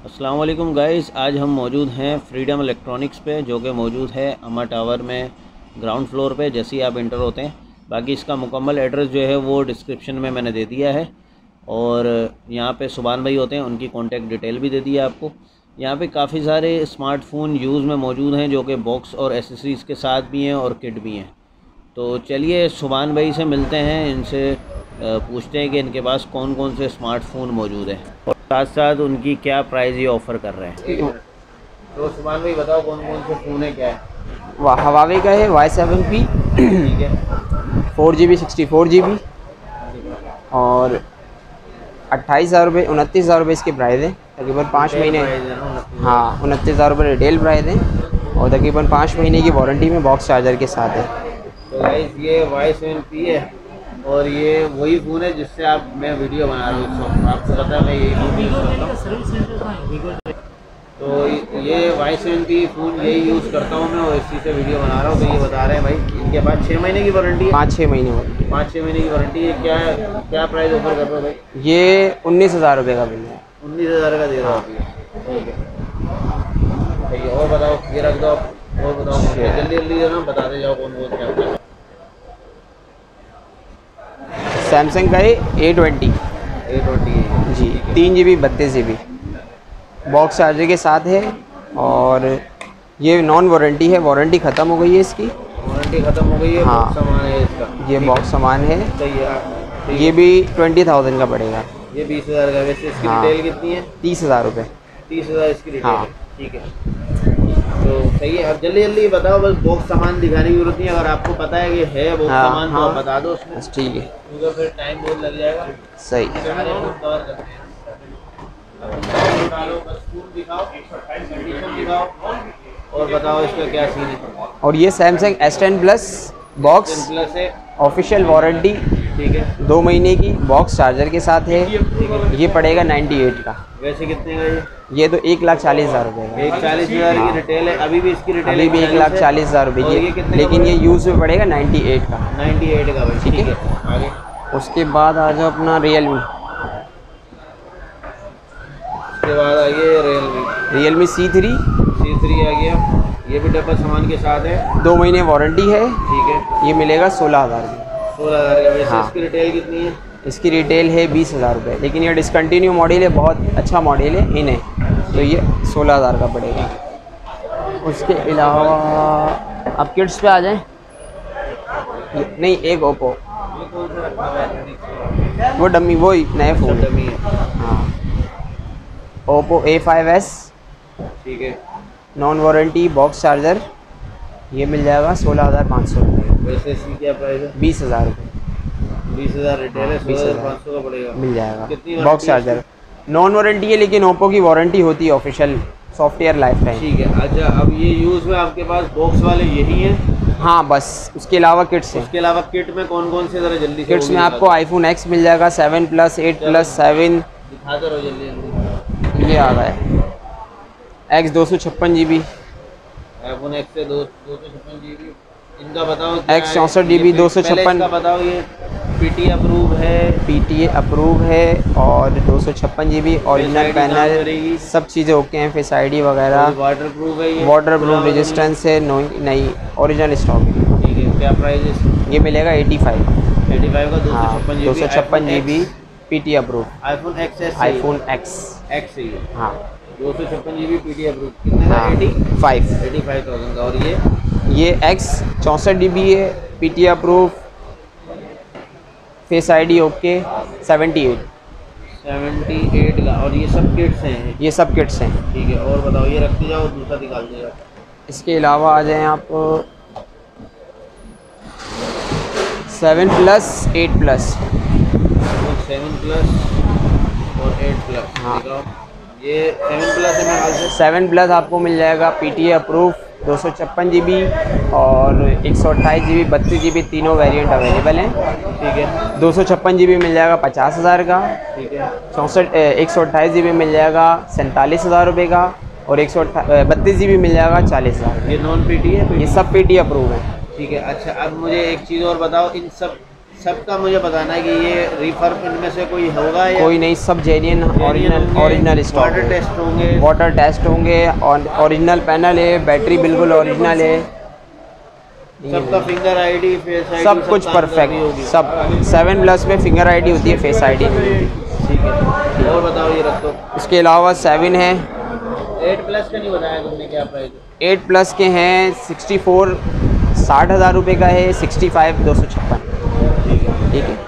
अस्सलाम वालेकुम गाइस, आज हम मौजूद हैं फ्रीडम इलेक्ट्रॉनिक्स पे, जो कि मौजूद है अमा टावर में ग्राउंड फ्लोर पे जैसे ही आप इंटर होते हैं। बाकी इसका मुकम्मल एड्रेस जो है वो डिस्क्रिप्शन में मैंने दे दिया है, और यहाँ पे सुभान भाई होते हैं, उनकी कॉन्टेक्ट डिटेल भी दे दी है आपको। यहाँ पे काफ़ी सारे स्मार्टफोन यूज़ में मौजूद हैं, जो कि बॉक्स और एसेसरीज़ के साथ भी हैं और किट भी हैं। तो चलिए सुभान भाई से मिलते हैं, इनसे पूछते हैं कि इनके पास कौन कौन से स्मार्टफोन मौजूद हैं और साथ साथ उनकी क्या प्राइस ये ऑफ़र कर रहे हैं। तो सुभान भाई बताओ कौन कौन से फ़ोन है, क्या है? हवावे का है Y7P, ठीक है। 4GB 64GB और 28,000 रुपये 29,000 रुपये इसकी प्राइस है। तकरीबन 5 महीने, हाँ 29,000 रुपये रिटेल प्राइस है और तकरीबन 5 महीने की वारंटी में बॉक्स चार्जर के साथ है। तो गाइस ये Y7P है और ये वही फ़ोन है जिससे मैं वीडियो बना रहा हूँ। आपको पता है मैं यही फ़ोन यूज़ करता हूँ। तो ये Y7P फ़ोन यही यूज़ करता हूँ मैं और इसी से वीडियो बना रहा हूँ। तो ये बता रहे हैं भाई इनके पास 6 महीने की वारंटी है। 5-6 महीने वारंटी। 5-6 महीने की वारंटी है। क्या प्राइस ऑफर कर रहे हो भाई? ये 19,000 रुपये का बिल है। 19,000 का दे रहा हूँ। ठीक है, और बताओ, ये रख दो आप, और बताओ जल्दी जल्दी जो ना बताते जाओ कौन कौन क्या। सैमसंग का है A20 जी, 3GB 32GB बॉक्स चार्जर के साथ है और ये नॉन वारंटी है, वारंटी ख़त्म हो गई है इसकी। वारंटी ख़त्म हो गई है। हाँ, बॉक्स सामान है इसका। ये बॉक्स सामान है। सही है। ये भी 20,000 का पड़ेगा। ये 20,000 का। वैसे इसकी हाँ, रिटेल कितनी है? 30,000 रुपये। 30,000 इसकी रिटेल हाँ। है। ठीक है, तो सही है। अब जल्दी जल्दी बताओ, बस बॉक्स सामान दिखाने की जरूरत नहीं है। अगर आपको पता है कि है बॉक्स सामान तो आप बता दो उसमें। बस ठीक है, क्योंकि फिर टाइम बहुत लग जाएगा। सही। सारे फोन कवर करते हैं। डालो, बस फोन दिखाओ, कंडीशन दिखाओ और बताओ इसका क्या सीन है। और ये Samsung S10 plus box plus है, ऑफिशियल वारंटी, ठीक है, 2 महीने की बॉक्स चार्जर के साथ है। ये पड़ेगा 98 का। वैसे कितने का ये? ये तो 1,40,000 रुपये का। 1,40,000 की रिटेल है। अभी भी इसकी रिटेल अभी भी 1,40,000 रुपये की, लेकिन ये यूज़ में पड़ेगा 98 का। 98 का भाई। ठीक है, आगे उसके बाद आ जाओ अपना रियलमी। उसके बाद आइए रियलमी C3 आ गया। ये भी डबल सामान के साथ है, 2 महीने वारंटी है। ठीक है। ये मिलेगा 16,000 की। 16,000 का। वैसे हाँ। इसकी रिटेल कितनी है? इसकी रिटेल है 20,000 रुपये, लेकिन ये डिसकंटिन्यू मॉडल है, बहुत अच्छा मॉडल है इन्हें, तो ये 16,000 का पड़ेगा। उसके अलावा अब किड्स पे आ जाएं। नहीं, एक ओप्पो, वो डमी, वो नए फ़ोन है। हाँ, ओप्पो A5s, ठीक है। नॉन वारंटी बॉक्स चार्जर, ये मिल जाएगा 16,500 रुपये। वैसे इसकी क्या प्राइस है? 20,000 रुपये 20,000 रिटेल है, 16,500 का पड़ेगा। मिल जाएगा। कितनी बॉक्स वारंटी है चार्जर नॉन वारंटी है, लेकिन ओप्पो की वारंटी होती है ऑफिशियल सॉफ्टवेयर लाइफ टाइम। ठीक है। अच्छा, अब ये यूज़ में आपके पास बॉक्स वाले यही हैं? हाँ, बस उसके अलावा किट्स हैं। उसके अलावा किट में कौन कौन से, ज़रा जल्दी से? किट्स में आपको iPhone X मिल जाएगा 7 प्लस 8 प्लस 7। दिखाते रहो जल्दी जल्दी। ये आ रहा है X 256GB, iPhone X से 256 GB। इनका बताओ X 64GB 256। का बताओ, ये PT अप्रूव है? PTA अप्रूव है और 256GB ओरिजिनल पैनल, सब चीज़ें ओके हैं। फेस ID वगैरह वाटर प्रूफ है? ये वाटर प्रूफ रेजिस्टेंस है, नई ओरिजिनल स्टॉक है। ठीक है। क्या प्राइस है? ये मिलेगा 85 का। 256GB PT approve. iPhone XS, iPhone X X ही है। हाँ, 256 GB PT अप्रूव। कितने का? 85,000 का। और ये X 64GB है, PT approve, face ID okay, 78 का। और ये सब किट्स हैं? ये सब किट्स हैं। ठीक है, और बताओ, ये रखते जाओ, दूसरा निकाल देगा। इसके अलावा आ जाएं आप 7 प्लस 8 प्लस। 7 प्लस और 8 प्लस। हाँ। दिखाओ, ये 7 प्लस है मेरे ख्याल से। 7 प्लस आपको मिल जाएगा PTA अप्रूव, 256GB और 128GB 32GB, तीनों वेरिएंट अवेलेबल हैं। ठीक है। 256GB मिल जाएगा 50,000 का। ठीक है। 128GB मिल जाएगा 47,000 रुपये का और 132GB मिल जाएगा 40,000। ये नॉन PT है? ये सब PT अप्रूव है। ठीक है। अच्छा, अब मुझे एक चीज़ और बताओ, इन सब सबका मुझे बताना है कि ये रिफर्ब इनमें से कोई होगा या कोई नहीं, सब genuine original stock. Water test होंगे, वाटर टेस्ट होंगे और ओरिजिनल पैनल है, बैटरी बिल्कुल ओरिजिनल है, सबका फिंगर आईडी, फेस आईडी सब कुछ परफेक्ट। सब 7+ में फिंगर आईडी होती है, फेस आईडी नहीं होती। ठीक है, और बताओ ये रख दो। इसके अलावा 7 है। 8+ का नहीं बताया तुमने, क्या प्राइस है? 8+ के हैं 64 60,000 रुपये का है, 65 256। ठीक है।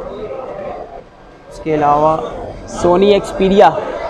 इसके अलावा सोनी एक्सपीरिया,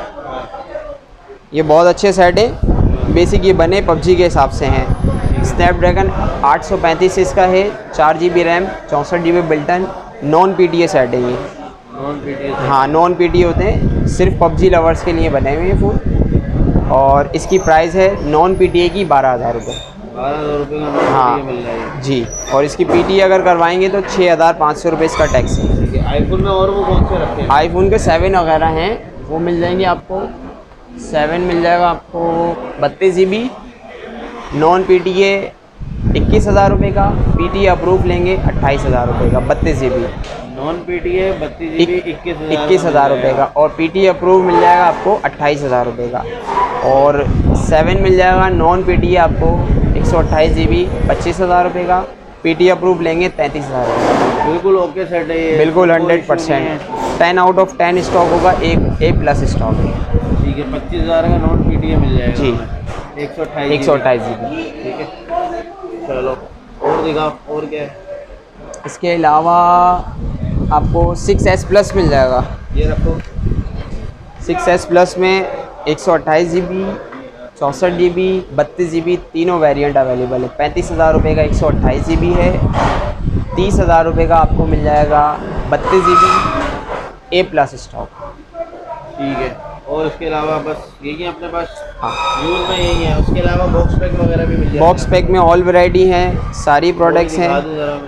ये बहुत अच्छे सेट है। बेसिक ये बने पबजी के हिसाब से हैं। स्नैपड्रैगन 835 इसका है, 4 GB RAM, 64 GB built-in, non PTA set है ये। Non PTA? हाँ, नॉन PTA होते हैं, सिर्फ पबजी लवर्स के लिए बने हुए हैं फ़ोन। और इसकी प्राइस है नॉन PTA की 12,000 रुपये। 12,000 रुपये का नॉन हाँ PTA मिल रहा है जी। और इसकी PTA अगर करवाएंगे तो 6,500 रुपये इसका टैक्स है। ठीक है। आईफोन में और वो कौन से रखते हैं? आईफोन के 7 वगैरह हैं, वो मिल जाएंगे आपको। 7 मिल जाएगा आपको 32 GB, नॉन PTA 21,000 रुपये का, PTA अप्रूव लेंगे 28,000 रुपये का, 32 GB। नॉन PTA 32 GB 21,000 रुपये का, और PTA अप्रूव मिल जाएगा आपको 28,000 रुपये का। और 7 मिल जाएगा नॉन PTA आपको 128 GB 25,000 रुपये का, PTA अप्रूव लेंगे 33,000 रुपये का। बिल्कुल ओके सेट है ये, बिल्कुल 100%। 10 आउट ऑफ 10 स्टॉक होगा, एक A+ स्टॉक है। ठीक है। 25,000 का नॉन PTA मिल जाएगा जी, 128 GB। ठीक है, चलो और दिखाओ, और क्या है? इसके अलावा आपको 6S+ मिल जाएगा। ये रखो। 6S+ में 128 GB, 64 GB, 32 GB, तीनों वेरिएंट अवेलेबल है। 35,000 रुपये का 128 GB है, 30,000 रुपये का आपको मिल जाएगा 32 GB A+ स्टॉक। ठीक है, और इसके अलावा बस यही है अपने पास? हाँ, यूज़ में यही है। उसके अलावा बॉक्स पैक वगैरह भी मिल जाएगा? बॉक्स पैक में ऑल वैरायटी है, सारी प्रोडक्ट्स हैं।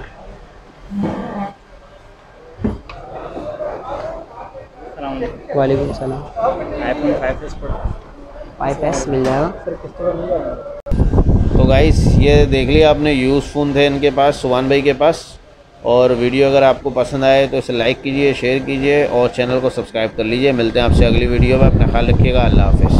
वालेकुम सलाम। आईफोन 5S मिल जाएगा। तो गाइस, ये देख लिया आपने, यूज़ फ़ोन थे इनके पास, सुभान भाई के पास। और वीडियो अगर आपको पसंद आए तो इसे लाइक कीजिए, शेयर कीजिए और चैनल को सब्सक्राइब कर लीजिए। मिलते हैं आपसे अगली वीडियो में। अपना ख्याल रखिएगा। अल्लाह हाफ़िज़।